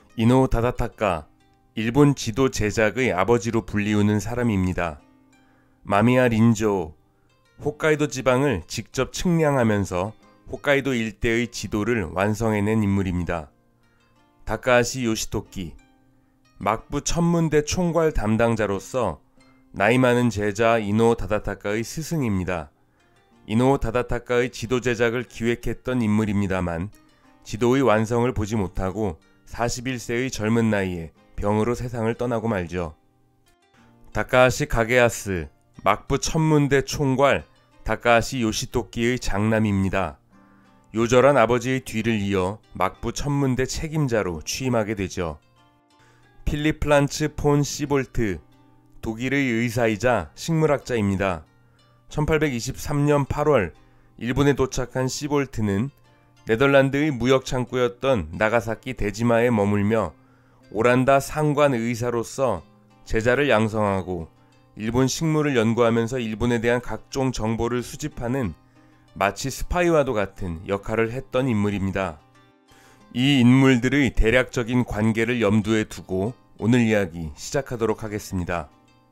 이노 다다타카, 일본 지도 제작의 아버지로 불리우는 사람입니다. 마미야 린조, 홋카이도 지방을 직접 측량하면서 홋카이도 일대의 지도를 완성해낸 인물입니다. 다카하시 요시토키, 막부 천문대 총괄 담당자로서 나이 많은 제자 이노 다다타카의 스승입니다. 이노 다다타카의 지도 제작을 기획했던 인물입니다만 지도의 완성을 보지 못하고 41세의 젊은 나이에 병으로 세상을 떠나고 말죠. 다카하시 가게야스, 막부 천문대 총괄 다카하시 요시토키의 장남입니다. 요절한 아버지의 뒤를 이어 막부 천문대 책임자로 취임하게 되죠. 필립 플란츠 폰 시볼트, 독일의 의사이자 식물학자입니다. 1823년 8월 일본에 도착한 시볼트는 네덜란드의 무역 창구였던 나가사키 데지마에 머물며 오란다 상관 의사로서 제자를 양성하고 일본 식물을 연구하면서 일본에 대한 각종 정보를 수집하는 마치 스파이와도 같은 역할을 했던 인물입니다. 이 인물들의 대략적인 관계를 염두에 두고 오늘 이야기 시작하도록 하겠습니다.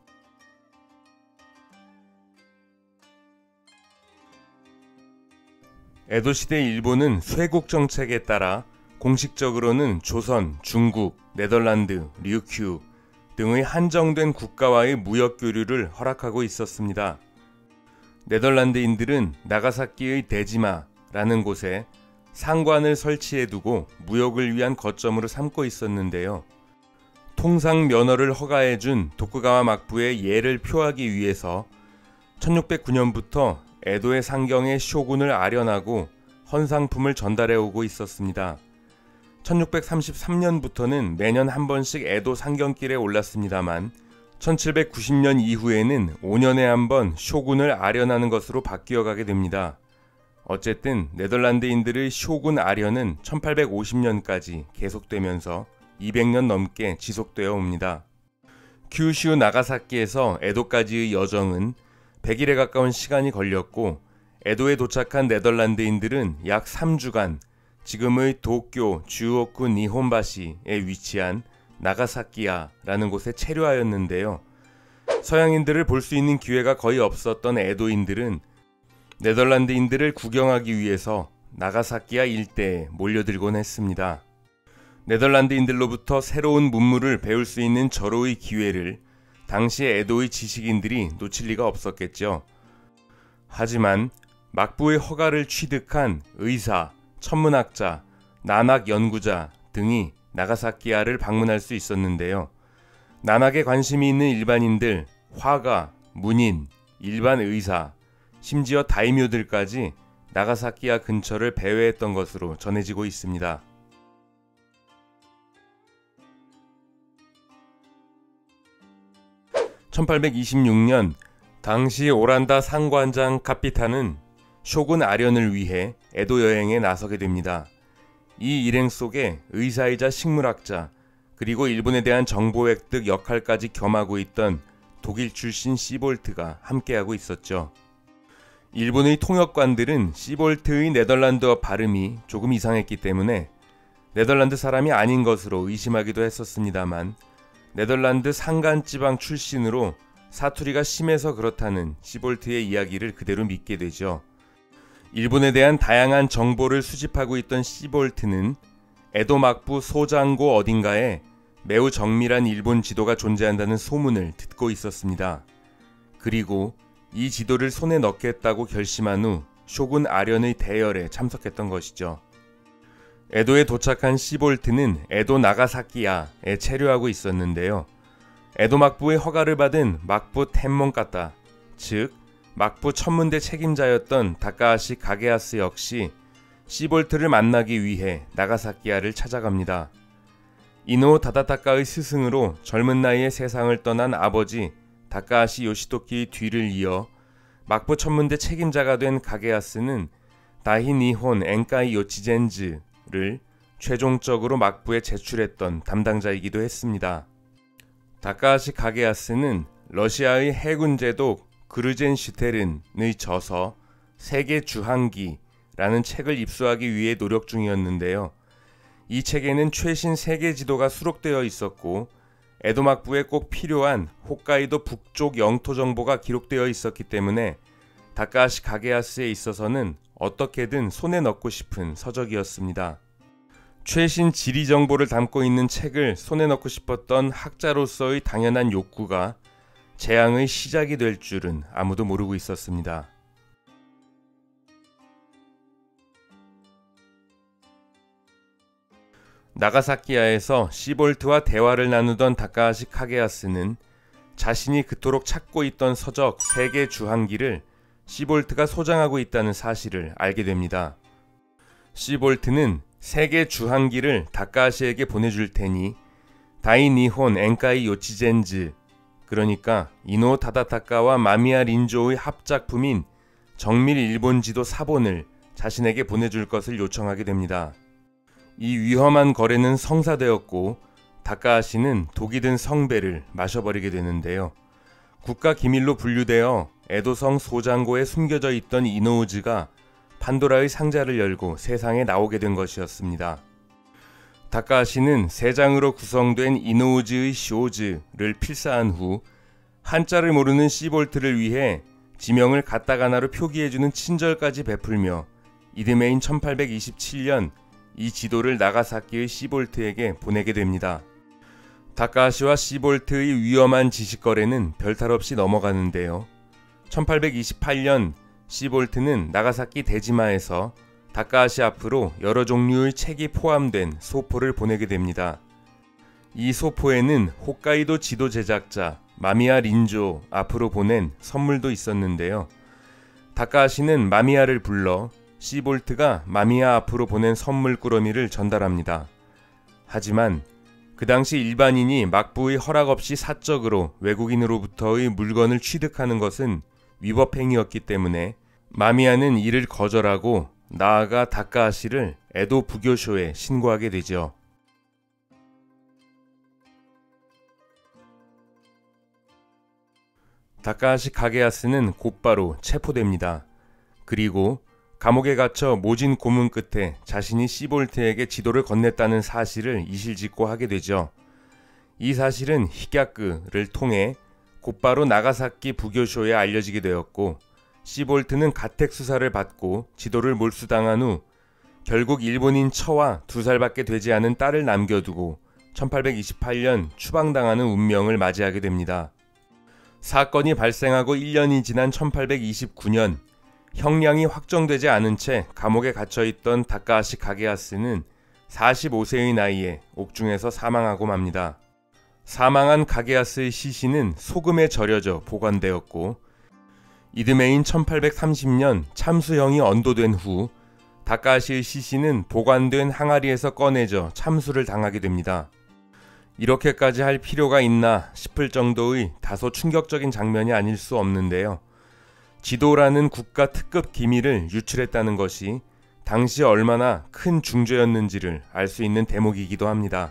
에도시대 일본은 쇄국 정책에 따라 공식적으로는 조선, 중국, 네덜란드, 류큐 등의 한정된 국가와의 무역 교류를 허락하고 있었습니다. 네덜란드인들은 나가사키의 데지마라는 곳에 상관을 설치해두고 무역을 위한 거점으로 삼고 있었는데요. 통상 면허를 허가해준 도쿠가와 막부의 예를 표하기 위해서 1609년부터 에도의 상경에 쇼군을 아련하고 헌상품을 전달해오고 있었습니다. 1633년부터는 매년 한 번씩 에도 상경길에 올랐습니다만 1790년 이후에는 5년에 한 번 쇼군을 아련하는 것으로 바뀌어가게 됩니다. 어쨌든 네덜란드인들의 쇼군 아련은 1850년까지 계속되면서 200년 넘게 지속되어 옵니다. 큐슈 나가사키에서 에도까지의 여정은 100일에 가까운 시간이 걸렸고 에도에 도착한 네덜란드인들은 약 3주간 지금의 도쿄 주오쿠 니혼바시에 위치한 나가사키야라는 곳에 체류하였는데요. 서양인들을 볼 수 있는 기회가 거의 없었던 에도인들은 네덜란드인들을 구경하기 위해서 나가사키야 일대에 몰려들곤 했습니다. 네덜란드인들로부터 새로운 문물을 배울 수 있는 절호의 기회를 당시의 에도의 지식인들이 놓칠 리가 없었겠죠. 하지만 막부의 허가를 취득한 의사, 천문학자, 난학 연구자 등이 나가사키야를 방문할 수 있었는데요. 난학에 관심이 있는 일반인들, 화가, 문인, 일반 의사, 심지어 다이묘들까지 나가사키야 근처를 배회했던 것으로 전해지고 있습니다. 1826년 당시 오란다 상관장 카피탄은 쇼군 아련을 위해 에도 여행에 나서게 됩니다. 이 일행 속에 의사이자 식물학자 그리고 일본에 대한 정보 획득 역할까지 겸하고 있던 독일 출신 시볼트가 함께하고 있었죠. 일본의 통역관들은 시볼트의 네덜란드어 발음이 조금 이상했기 때문에 네덜란드 사람이 아닌 것으로 의심하기도 했었습니다만 네덜란드 산간지방 출신으로 사투리가 심해서 그렇다는 시볼트의 이야기를 그대로 믿게 되죠. 일본에 대한 다양한 정보를 수집하고 있던 시볼트는 에도 막부 소장고 어딘가에 매우 정밀한 일본 지도가 존재한다는 소문을 듣고 있었습니다. 그리고 이 지도를 손에 넣겠다고 결심한 후 쇼군 아련의 대열에 참석했던 것이죠. 에도에 도착한 시볼트는 에도 나가사키야에 체류하고 있었는데요. 에도 막부의 허가를 받은 막부 텐몬가타, 즉 막부 천문대 책임자였던 다카하시 가게야스 역시 시볼트를 만나기 위해 나가사키야를 찾아갑니다. 이노 다다타카의 스승으로 젊은 나이에 세상을 떠난 아버지 다카하시 요시토키의 뒤를 이어 막부 천문대 책임자가 된 가게야스는 다히니혼 엔카이 요치젠즈를 최종적으로 막부에 제출했던 담당자이기도 했습니다. 다카하시 가게야스는 러시아의 해군 제독 그르젠슈테른의 저서 세계 주한기라는 책을 입수하기 위해 노력 중이었는데요. 이 책에는 최신 세계 지도가 수록되어 있었고 에도 막부에 꼭 필요한 홋카이도 북쪽 영토 정보가 기록되어 있었기 때문에 다카하시 가게야스에 있어서는 어떻게든 손에 넣고 싶은 서적이었습니다. 최신 지리 정보를 담고 있는 책을 손에 넣고 싶었던 학자로서의 당연한 욕구가 재앙의 시작이 될 줄은 아무도 모르고 있었습니다. 나가사키야에서 시볼트와 대화를 나누던 다카하시 카게야스는 자신이 그토록 찾고 있던 서적 세계 주한기를 시볼트가 소장하고 있다는 사실을 알게 됩니다. 시볼트는 세계 주한기를 다카하시에게 보내줄 테니 다이니혼 엔카이 요치젠즈, 그러니까 이노 타다타카와 마미야 린조의 합작품인 정밀 일본 지도 사본을 자신에게 보내줄 것을 요청하게 됩니다. 이 위험한 거래는 성사되었고 다카하시는 독이 든 성배를 마셔버리게 되는데요. 국가 기밀로 분류되어 에도성 소장고에 숨겨져 있던 이노우즈가 판도라의 상자를 열고 세상에 나오게 된 것이었습니다. 다카하시는 3장으로 구성된 이노우즈의 쇼즈를 필사한 후 한자를 모르는 시볼트를 위해 지명을 가타가나로 표기해주는 친절까지 베풀며 이듬해인 1827년 이 지도를 나가사키의 시볼트에게 보내게 됩니다. 다카하시와 시볼트의 위험한 지식거래는 별탈 없이 넘어가는데요. 1828년 시볼트는 나가사키 데지마에서 다카하시 앞으로 여러 종류의 책이 포함된 소포를 보내게 됩니다. 이 소포에는 홋카이도 지도 제작자 마미야 린조 앞으로 보낸 선물도 있었는데요. 다카하시는 마미야를 불러 시볼트가 마미야 앞으로 보낸 선물 꾸러미를 전달합니다. 하지만 그 당시 일반인이 막부의 허락 없이 사적으로 외국인으로부터의 물건을 취득하는 것은 위법행위였기 때문에 마미야는 이를 거절하고 나아가 다카하시를 에도 부교쇼에 신고하게 되죠. 다카하시 가게야스는 곧바로 체포됩니다. 그리고 감옥에 갇혀 모진 고문 끝에 자신이 시볼트에게 지도를 건넸다는 사실을 이실직고 하게 되죠. 이 사실은 히갸크를 통해 곧바로 나가사키 부교쇼에 알려지게 되었고 시볼트는 가택 수사를 받고 지도를 몰수당한 후 결국 일본인 처와 2살밖에 되지 않은 딸을 남겨두고 1828년 추방당하는 운명을 맞이하게 됩니다. 사건이 발생하고 1년이 지난 1829년 형량이 확정되지 않은 채 감옥에 갇혀있던 다카하시 가게야스는 45세의 나이에 옥중에서 사망하고 맙니다. 사망한 가게야스의 시신은 소금에 절여져 보관되었고 이듬해인 1830년 참수형이 언도된 후 다카하시의 시신은 보관된 항아리에서 꺼내져 참수를 당하게 됩니다. 이렇게까지 할 필요가 있나 싶을 정도의 다소 충격적인 장면이 아닐 수 없는데요. 지도라는 국가 특급 기밀을 유출했다는 것이 당시 얼마나 큰 중죄였는지를 알 수 있는 대목이기도 합니다.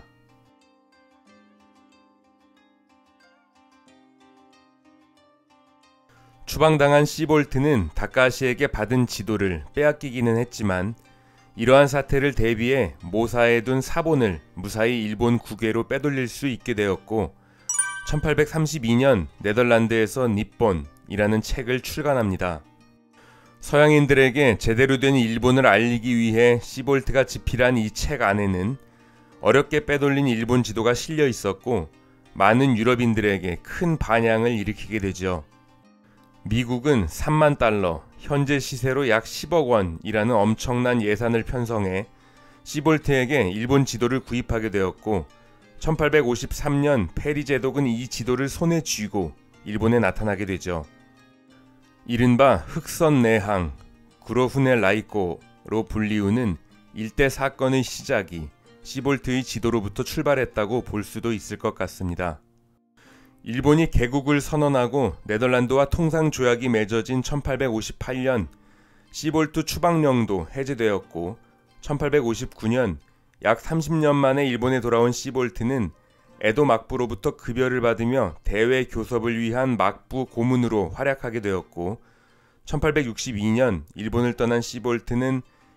추방당한 시볼트는 다카하시에게 받은 지도를 빼앗기기는 했지만 이러한 사태를 대비해 모사해둔 사본을 무사히 일본 국외로 빼돌릴 수 있게 되었고 1832년 네덜란드에서 니폰이라는 책을 출간합니다. 서양인들에게 제대로 된 일본을 알리기 위해 시볼트가 집필한 이 책 안에는 어렵게 빼돌린 일본 지도가 실려 있었고 많은 유럽인들에게 큰 반향을 일으키게 되죠. 미국은 3만 달러, 현재 시세로 약 10억 원이라는 엄청난 예산을 편성해 시볼트에게 일본 지도를 구입하게 되었고 1853년 페리 제독은 이 지도를 손에 쥐고 일본에 나타나게 되죠. 이른바 흑선 내항, 구로후네 라이코로 불리우는 일대 사건의 시작이 시볼트의 지도로부터 출발했다고 볼 수도 있을 것 같습니다. 일본이 개국을 선언하고 네덜란드와 통상조약이 맺어진 1858년 시볼트 추방령도 해제되었고 1859년 약 30년 만에 일본에 돌아온 시볼트는 에도 막부로부터 급여를 받으며 대외 교섭을 위한 막부 고문으로 활약하게 되었고 1862년 일본을 떠난 시볼트는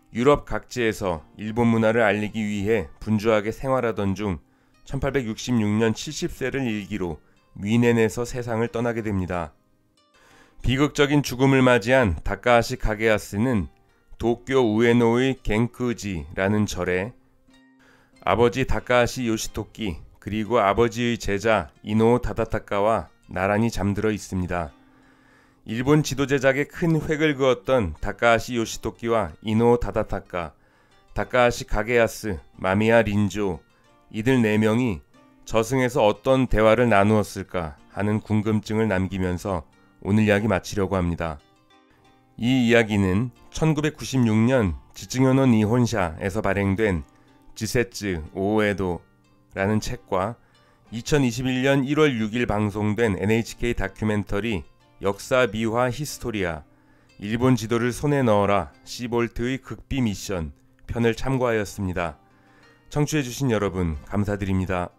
유럽 각지에서 일본 문화를 알리기 위해 분주하게 생활하던 중 1866년 70세를 일기로 미넨에서 세상을 떠나게 됩니다. 비극적인 죽음을 맞이한 다카하시 가게야스는 도쿄 우에노의 겐크지라는 절에 아버지 다카하시 요시토키 그리고 아버지의 제자 이노 다다타카와 나란히 잠들어 있습니다. 일본 지도 제작에 큰 획을 그었던 다카하시 요시토키와 이노 다다타카, 다카하시 가게야스, 마미야 린조 이들 4명이 저승에서 어떤 대화를 나누었을까 하는 궁금증을 남기면서 오늘 이야기 마치려고 합니다. 이 이야기는 1996년 지증요노 니혼샤에서 발행된 지세츠 오에도라는 책과 2021년 1월 6일 방송된 NHK 다큐멘터리 역사 미화 히스토리아 일본 지도를 손에 넣어라 시볼트의 극비 미션 편을 참고하였습니다. 청취해주신 여러분 감사드립니다.